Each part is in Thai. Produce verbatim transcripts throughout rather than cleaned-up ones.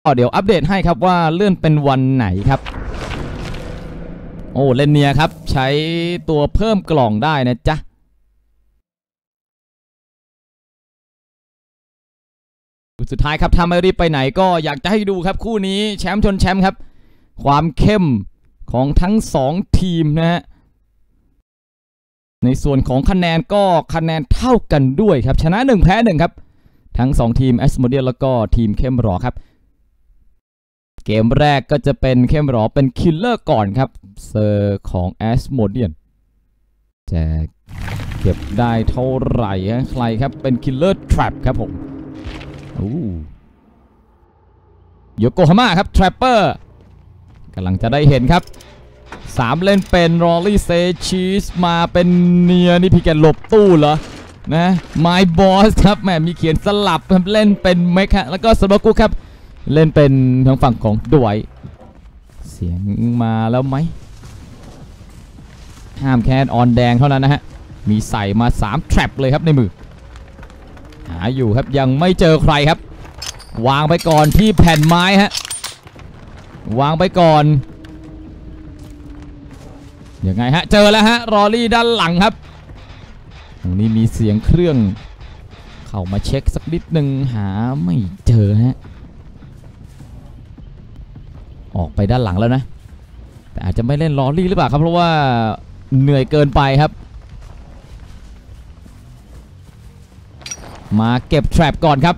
เดี๋ยวอัปเดตให้ครับว่าเลื่อนเป็นวันไหนครับโอ้เลนเนียครับใช้ตัวเพิ่มกล่องได้นะจ๊ะสุดท้ายครับถ้าไม่รีบไปไหนก็อยากจะให้ดูครับคู่นี้แชมป์ชนแชมป์ครับความเข้มของทั้งสองทีมนะฮะในส่วนของคะแนนก็คะแนนเท่ากันด้วยครับชนะหนึ่งแพ้หนึ่งครับทั้งสองทีมแอสโมเดียแล้วก็ทีมเข้มรอครับเกมแรกก็จะเป็นเข้มรอเป็นคิลเลอร์ก่อนครับเซอร์ของแอสโมเดียนจะเก็บได้เท่าไหร่ฮะใครครับเป็นคิลเลอร์ทรัพครับผมโยโกฮาม่าครับทรัปเปอร์กำลังจะได้เห็นครับสามเล่นเป็นรอลลี่เซชีสมาเป็นเนียนี่พี่แกหลบตู้เหรอนะไมบอสครับแหมมีเขียนสลับครับเล่นเป็นเมคฮะแล้วก็สโลกุครับเล่นเป็นทางฝั่งของดวยเสียงมาแล้วไหมห้ามแค่ออนแดงเท่านั้นนะฮะมีใส่มาสามแทร็ปเลยครับในมือหาอยู่ครับยังไม่เจอใครครับวางไปก่อนที่แผ่นไม้ฮะวางไปก่อนยังไงฮะเจอแล้วฮะรอลี่ด้านหลังครับตรงนี้มีเสียงเครื่องเข้ามาเช็คสักนิดหนึ่งหาไม่เจอฮะออกไปด้านหลังแล้วนะแต่อาจจะไม่เล่นลอรี่หรือเปล่าครับเพราะว่าเหนื่อยเกินไปครับมาเก็บแทร็ปก่อนครับ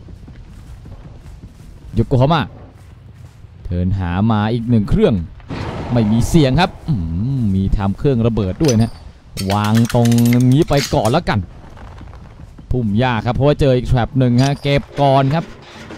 โยโกฮาม่าเทิร์นหามาอีกหนึ่งเครื่องไม่มีเสียงครับมีทำเครื่องระเบิดด้วยนะวางตรงนี้ไปก่อนแล้วกันพุ่มยากครับเพราะว่าเจออีกแทร็ปหนึ่งฮะเก็บก่อนครับ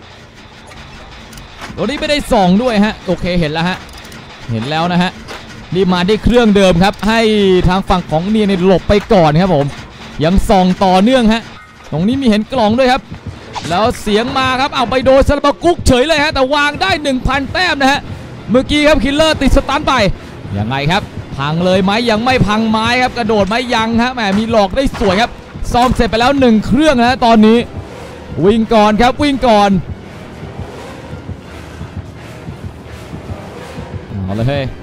ตัวนี้ไม่ได้ส่องด้วยฮะโอเคเห็นแล้วฮะเห็นแล้วนะฮะนี่มาได้เครื่องเดิมครับให้ทางฝั่งของเนียนหลบไปก่อนครับผมยังส่องต่อเนื่องฮะตรงนี้มีเห็นกล่องด้วยครับแล้วเสียงมาครับเอาไปโดนซาลาบากุ๊กเฉยเลยฮะแต่วางได้ หนึ่งพัน แต้มนะฮะเมื่อกี้ครับคิลเลอร์ติดสตันไปยังไงครับพังเลยไหมยังไม่พังไม้ครับกระโดดไหมยังฮะแหมมีหลอกได้สวยครับซ่อมเสร็จไปแล้วหนึ่งเครื่องนะตอนนี้วิ่งก่อนครับวิ่งก่อนเอาเลยเฮ้ย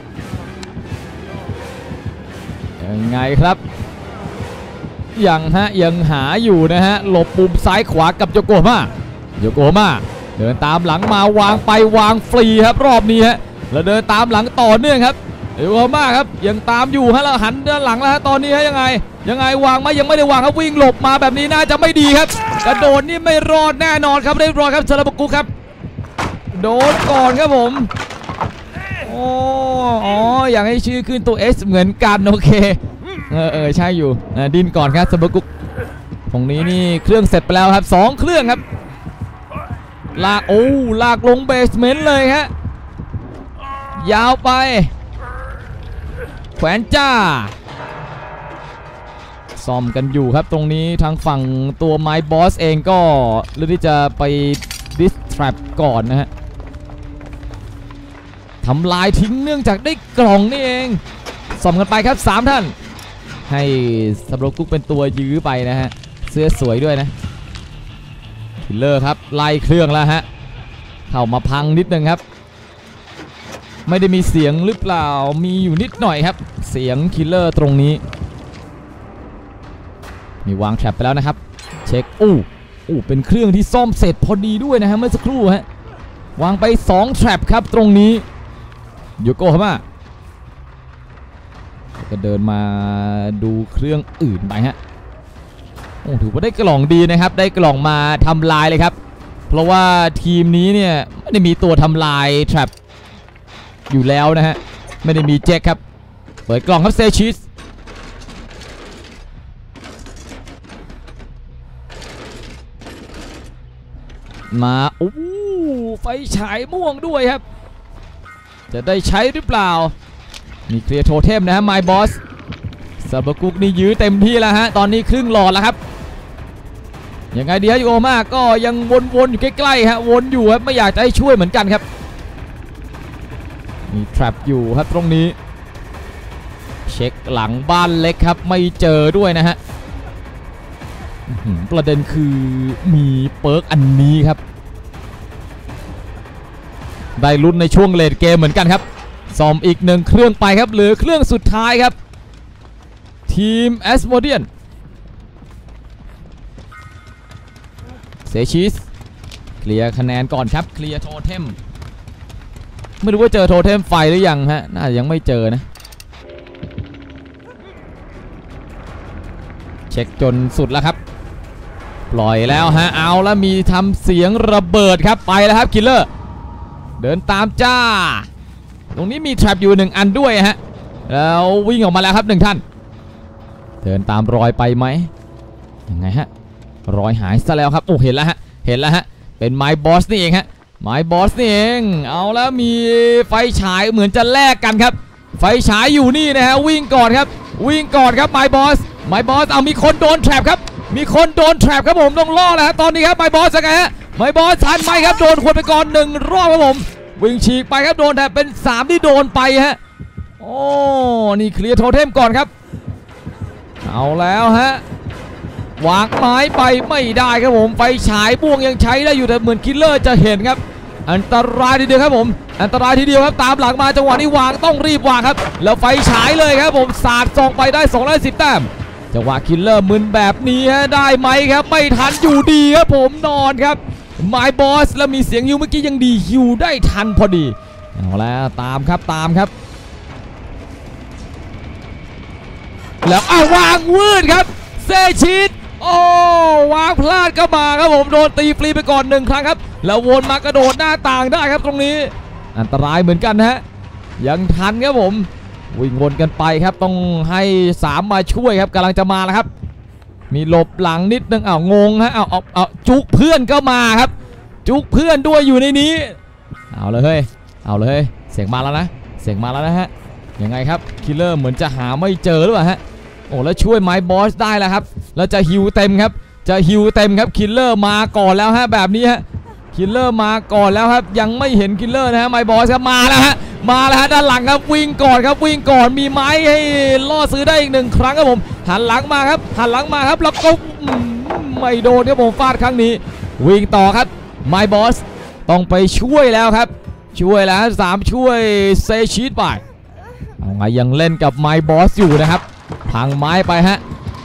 ยังไงครับยังฮะยังหาอยู่นะฮะหลบมุมซ้ายขวากับโยโกฮาม่าโยโกฮาม่าเดินตามหลังมาวางไปวางฟรีครับรอบนี้ฮะแล้วเดินตามหลังต่อเนื่องครับโยโกฮาม่าครับยังตามอยู่ฮะแล้วหันด้านหลังแล้วฮะตอนนี้ฮะยังไงยังไงวางไหมยังไม่ได้วางครับวิ่งหลบมาแบบนี้น่าจะไม่ดีครับกระโดดนี่ไม่รอดแน่นอนครับเรียบร้อยครับซาลาบากุครับโดนก่อนครับผมโอ้อ๋ออยากให้ชื่อขึ้นตัว S เหมือนกันโอเคเออเออใช่อยู่ดินก่อนครับซาลาบากุตรงนี้นี่เครื่องเสร็จไปแล้วครับสองเครื่องครับลากโอ้ลากลงเบสเมนต์เลยฮะยาวไปแขวนจ้าซ่อมกันอยู่ครับตรงนี้ทางฝั่งตัวไมบอสเองก็เลือกที่จะไปดิสทรัพก่อนนะฮะทำลายทิ้งเนื่องจากได้กล่องนี่เองซ่อมกันไปครับสามท่านให้ซาบากุ๊กเป็นตัวยื้อไปนะฮะเสื้อสวยด้วยนะคิลเลอร์ครับไล่เครื่องแล้วฮะเข้ามาพังนิดนึงครับไม่ได้มีเสียงหรือเปล่ามีอยู่นิดหน่อยครับเสียงคิลเลอร์ตรงนี้มีวางแทร็ปไปแล้วนะครับเช็คอู้อู้เป็นเครื่องที่ซ่อมเสร็จพอดีด้วยนะฮะเมื่อสักครู่ฮะวางไปสองแทร็ปครับตรงนี้โยโกฮาม่าก็เดินมาดูเครื่องอื่นไปฮะโอ้ถือว่าได้กล่องดีนะครับได้กล่องมาทำลายเลยครับเพราะว่าทีมนี้เนี่ยไม่ได้มีตัวทำลายแทร็ปอยู่แล้วนะฮะไม่ได้มีแจ็คครับเปิดกล่องครับเซชิสมาโอ้ไฟฉายม่วงด้วยครับจะได้ใช้หรือเปล่ามีเคลียร์โทเทมนะฮะไมบอสซาบากุ๊กนี่ยื้อเต็มที่แล้วฮะตอนนี้ครึ่งหลอดแล้วครับยังไงดีฮะโยโกฮาม่าก็ยังวนๆอยู่ใกล้ๆฮะวนอยู่ครับไม่อยากจะให้ช่วยเหมือนกันครับมีแทร็ปอยู่ครับตรงนี้เช็คหลังบ้านเล็กครับไม่เจอด้วยนะฮะประเด็นคือมีเปิร์กอันนี้ครับได้ลุ้นในช่วงเลดเกมเหมือนกันครับซ่อมอีกหนึ่งเครื่องไปครับเหลือเครื่องสุดท้ายครับทีมแอสโมเดียนเซชิสเคลียร์คะแนนก่อนครับเคลียร์โทเทมไม่รู้ว่าเจอโทเทมไฟหรือยังฮะน่าจะยังไม่เจอนะเช็คจนสุดแล้วครับปล่อยแล้วฮะเอาแล้วมีทำเสียงระเบิดครับไปแล้วครับคิลเลอร์เดินตามจ้าตรงนี้มีแทรปอยู่หนึ่งอันด้วยฮะแล้ววิ่งออกมาแล้วครับหนึ่งท่านเดินตามรอยไปไหมยังไงฮะรอยหายซะแล้วครับโอ้เห็นแล้วฮะเห็นแล้วฮะเป็นไม้บอสนี่เองฮะไม้บอสนี่เองเอาแล้วมีไฟฉายเหมือนจะแลกกันครับไฟฉายอยู่นี่นะฮะวิ่งก่อนครับวิ่งก่อนครับไม้บอสไม้บอสเอามีคนโดนแทรปครับมีคนโดนแทรปครับผมต้องล่อแล้วฮะตอนนี้ครับไม้บอสยังไงฮะไม้บอสทันไหมครับโดนคนไปก่อนหนึ่งรอบครับผมวิ่งฉีกไปครับโดนแทรปเป็นสามที่โดนไปฮะโอ้นี่เคลียร์โทเทมก่อนครับเอาแล้วฮะวางไม้ไปไม่ได้ครับผมไฟฉายบ่วงยังใช้ได้อยู่แต่เหมือนคิลเลอร์จะเห็นครับอันตรายทีเดียวครับผมอันตรายทีเดียวครับตามหลังมาจังหวะนี้วางต้องรีบวางครับแล้วไฟฉายเลยครับผมสาดส่องไปได้สองร้อยสิบแต้มจังหวะคิลเลอร์มึนแบบนี้ฮะได้ไหมครับไม่ทันอยู่ดีครับผมนอนครับไม้บอสแล้วมีเสียงฮิวเมื่อกี้ยังดีฮิวได้ทันพอดีเอาแล้วตามครับตามครับแล้วอ้าววางวืดครับเซชิดโอ้วางพลาดก็มาครับผมโดนตีฟรีไปก่อนหนึ่งครั้งครับแล้ววนมากระโดดหน้าต่างได้ครับตรงนี้อันตรายเหมือนกันฮะยังทันครับผมวิ่งวนกันไปครับต้องให้สามมาช่วยครับกำลังจะมาแล้วครับมีหลบหลังนิดนึงอ้าวงงฮะเอาเอาเอาจุกเพื่อนก็มาครับจุกเพื่อนด้วยอยู่ในนี้เอาเลยเฮ้ยเอาเลยเฮ้ยเสียงมาแล้วนะเสียงมาแล้วนะฮะยังไงครับคิลเลอร์เหมือนจะหาไม่เจอหรือเปล่าฮะโอ้แล้วช่วยไม้บอสได้แล้วครับแล้วจะฮิวเต็มครับจะฮิวเต็มครับคิลเลอร์มาก่อนแล้วฮะแบบนี้ฮะคิลเลอร์มาก่อนแล้วครับยังไม่เห็นคิลเลอร์นะฮะไม้บอสครับมาแล้วฮะมาแล้วฮะด้านหลังครับวิ่งก่อนครับวิ่งก่อนมีไม้ให้ล่อซื้อได้อีกหนึ่งครั้งครับผมหันหลังมาครับหันหลังมาครับแล้วก็ไม่โดนครับผมฟาดครั้งนี้วิ่งต่อครับไม้บอสต้องไปช่วยแล้วครับช่วยแล้วสามช่วยเซชิดไปเอาไงยังเล่นกับไม้บอสอยู่นะครับพังไม้ไปฮะ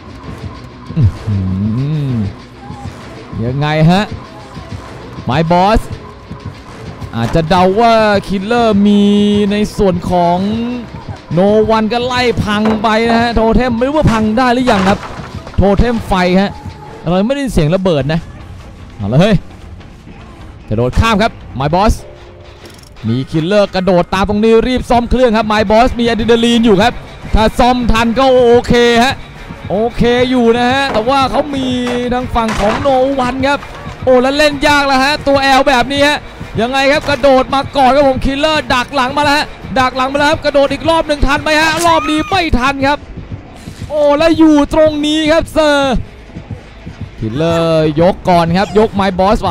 ยังไงฮะไม้บอสอาจจะเดาว่าคิลเลอร์มีในส่วนของโนวันก็ไล่พังไปนะฮะโทเทมไม่รู้ว่าพังได้หรือยังครับโทเทมไฟฮะเราไม่ได้ยินเสียงระเบิดนะเอาเลยเฮ้ยกระโดดข้ามครับไม้บอสมีคิลเลอร์กระโดดตามตรงนี้รีบซ่อมเครื่องครับไม้บอสมีอะดรีนาลีนอยู่ครับถ้าซ่อมทันก็โอเคฮะโอเคอยู่นะฮะแต่ว่าเขามีทางฝั่งของโนวันครับโอ้แล้วเล่นยากแล้วฮะตัวแอลแบบนี้ฮะยังไงครับกระโดดมาก่อนครับผมคิลเลอร์ดักหลังมาแล้วฮะดักหลังมาแล้วครับกระโดดอีกรอบหนึ่งทันไหมฮะรอบนี้ไม่ทันครับโอ้แล้วอยู่ตรงนี้ครับเซอร์คิลเลอร์ยกก่อนครับยกไม้บอสไป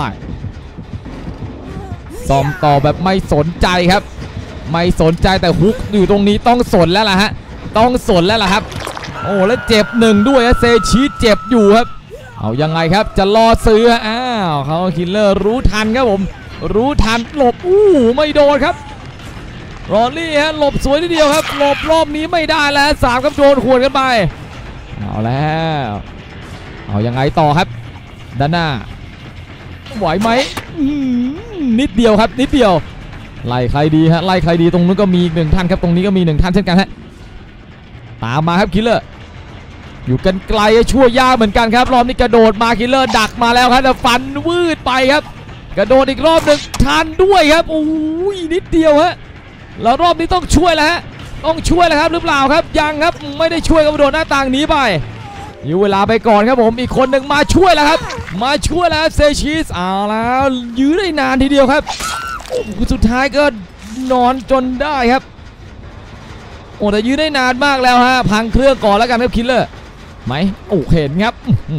ซ่อมต่อแบบไม่สนใจครับไม่สนใจแต่ฮุกอยู่ตรงนี้ต้องสนแล้วล่ะฮะต้องสนแล้วล่ะครับโอ้แล้วเจ็บหนึ่งด้วยเซชิเจ็บอยู่ครับเอายังไงครับจะรอซื้ออ้าวเขาคิลเลอร์รู้ทันครับผมรู้ทันหลบอู้ไม่โดนครับรอลี่ฮะหลบสวยทีเดียวครับหลบรอบนี้ไม่ได้แล้วสามครับโดนขวนกันไปเอาแล้วเอายังไงต่อครับด้านหน้าไหวไหมนิดเดียวครับนิดเดียวไล่ใครดีฮะไล่ใครดีตรงนู้นก็มีหนึ่งท่านครับตรงนี้ก็มีหนึ่งท่านเช่นกันฮะตามมาครับคิลเลอร์อยู่กันไกลช่วยยากเหมือนกันครับรอบนี้กระโดดมาคิลเลอร์ดักมาแล้วครับแต่ฟันวืดไปครับกระโดดอีกรอบหนึ่งทันด้วยครับโอ้ยนิดเดียวฮะแล้วรอบนี้ต้องช่วยแล้วฮะต้องช่วยแล้วครับหรือเปล่าครับยังครับไม่ได้ช่วยกระโดดหน้าต่างหนีไปอยู่เวลาไปก่อนครับผมอีกคนหนึ่งมาช่วยแล้วครับมาช่วยแล้วเซชิสเอาแล้วยื้อได้นานทีเดียวครับสุดท้ายก็นอนจนได้ครับโอ้แต่ยื้อได้นานมากแล้วฮะพังเครื่องก่อนแล้วกันครับคิลเลอร์ไหมโอ้เห็นครับ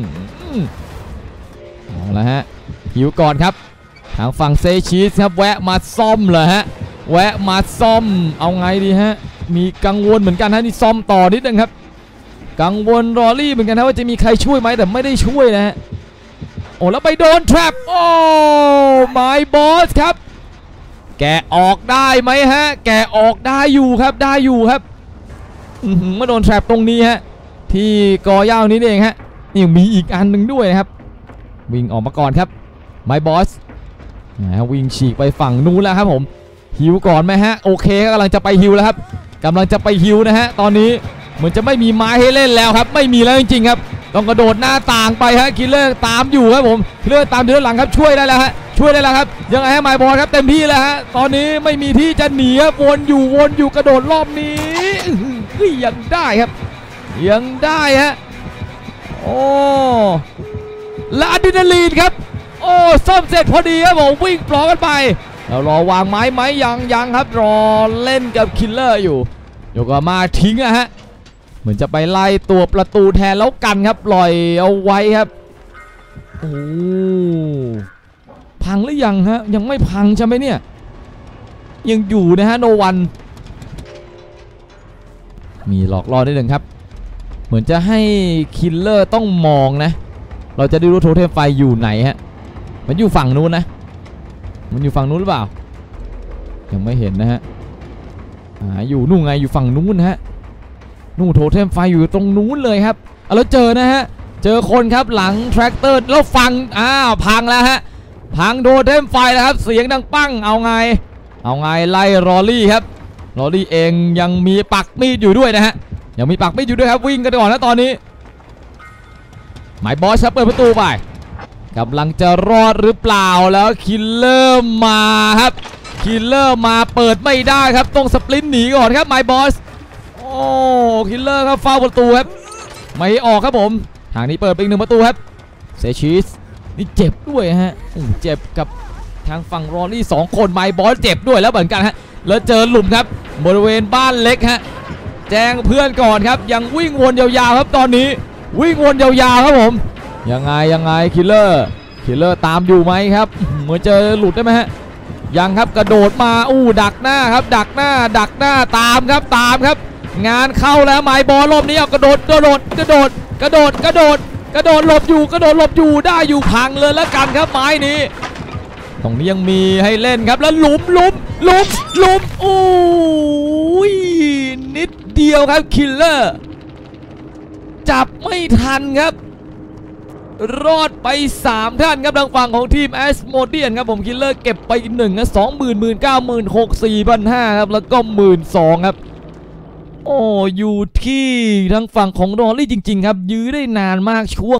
เอาละฮะหิวก่อนครับทางฝั่งเซชิสครับแวะมาซ่อมเลยฮะแวะมาซ่อมเอาไงดีฮะมีกังวลเหมือนกันฮะนี่ซ่อมต่อนิดนึงครับกังวลรอลี่เหมือนกันนะว่าจะมีใครช่วยไหมแต่ไม่ได้ช่วยนะฮะโอ้แล้วไปโดนแทรปโอ้ไม้บอสครับแกะออกได้ไหมฮะแกะออกได้อยู่ครับได้อยู่ครับมาโดนแทรปตรงนี้ฮะที่กอย่าวนี้เองฮะยังมีอีกอันหนึ่งด้วยนะครับวิ่งออกมาก่อนครับไมบอสวิ่งฉีกไปฝั่งนู้นแล้วครับผมฮิวก่อนไหมฮะโอเคกำลังจะไปฮิวแล้วครับกำลังจะไปฮิวนะฮะตอนนี้เหมือนจะไม่มีไม้ให้เล่นแล้วครับไม่มีแล้วจริงๆครับต้องกระโดดหน้าต่างไปฮะคิลเลอร์ตามอยู่ครับผมคิลเลอร์ตามอยู่ด้านหลังครับช่วยได้แล้วฮะช่วยได้แล้วครับยังไงฮะไมบอสครับเต็มที่แล้วฮะตอนนี้ไม่มีที่จะหนีครับวนอยู่วนอยู่กระโดดรอบนี้ยังได้ครับยังได้ฮะโอ้และอะดรีนาลีนครับโอ้ซ่อมเสร็จพอดีครับผมวิ่งปลอกันไปเรารอวางไม้ไหมยังยังครับรอเล่นกับคิลเลอร์อยู่โยกมาทิ้งอะฮะเหมือนจะไปไล่ตัวประตูแทนแล้วกันครับปล่อยเอาไว้ครับโอ้พังหรือยังฮะยังไม่พังใช่ไหมเนี่ยยังอยู่นะฮะโนวันมีหลอกล่อได้หนึ่งครับเหมือนจะให้คิลเลอร์ต้องมองนะเราจะได้รู้โทเทมไฟอยู่ไหนฮะมันอยู่ฝั่งนู้นนะมันอยู่ฝั่งนู้นหรือเปล่ายังไม่เห็นนะฮะหาอยู่นู่นไงอยู่ฝั่งนู้นนะฮะนู่นโทเทมไฟอยู่ตรงนู้นเลยครับแล้วเจอนะฮะเจอคนครับหลังแทรกเตอร์แล้วฟังอ้าวพังแล้วฮะพังโทเทมไฟแล้วครับเสียงดังปั้งเอาไงเอาไงไล่รอลี่ครับรอลี่เองยังมีปักมีดอยู่ด้วยนะฮะยังมีปักมีดอยู่ด้วยครับวิ่งกันก่อนนะตอนนี้หมายบอสครับเปิดประตูไปกำลังจะรอดหรือเปล่าแล้วคิลเลอร์มาครับคิลเลอร์มาเปิดไม่ได้ครับต้องสปรินต์หนีก่อนครับหมายบอสโอ้คิลเลอร์ครับเฝ้าประตูครับไม่ออกครับผมทางนี้เปิดไปอีกหนึ่งประตูครับเซชิสนี่เจ็บด้วยฮะเจ็บกับทางฝั่งรอลี่สองคนหมายบอสเจ็บด้วยแล้วเหมือนกันฮะแล้วเจอหลุมครับบริเวณบ้านเล็กฮะแจ้งเพื่อนก่อนครับยังวิ่งวนยาวๆครับตอนนี้วิ่งวนยาวๆครับผมยังไงยังไงคิลเลอร์คิลเลอร์ตามอยู่ไหมครับเหมือนเจอหลุดได้ไหมฮะยังครับกระโดดมาอู้ดักหน้าครับดักหน้าดักหน้าตามครับตามครับงานเข้าแล้วไม้บอลรอบนี้เอากระโดดกระโดดกระโดดกระโดดกระโดดกระโดดหลบอยู่กระโดดหลบอยู่ได้อยู่พังเลยแล้วกันครับไม้นี้ตรงนี้ยังมีให้เล่นครับแล้วหลุมหลุมหลุมหลุมอู้ยนิดเดียวครับคิลเลอร์จับไม่ทันครับรอดไปสามท่านครับทางฝั่งของทีมแอสโมเดียนครับผมคิลเลอร์เก็บไปหนึ่งนะสองหมื่นหมื่นเก้าหมื่นหกสี่พันห้าครับแล้วก็หมื่นสองครับโอ้อยู่ที่ทางฝั่งของรอลลี่จริงๆครับยื้อได้นานมากช่วง